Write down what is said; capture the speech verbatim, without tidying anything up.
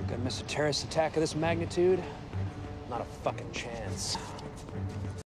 Gonna miss a terrorist attack of this magnitude? Not a fucking chance.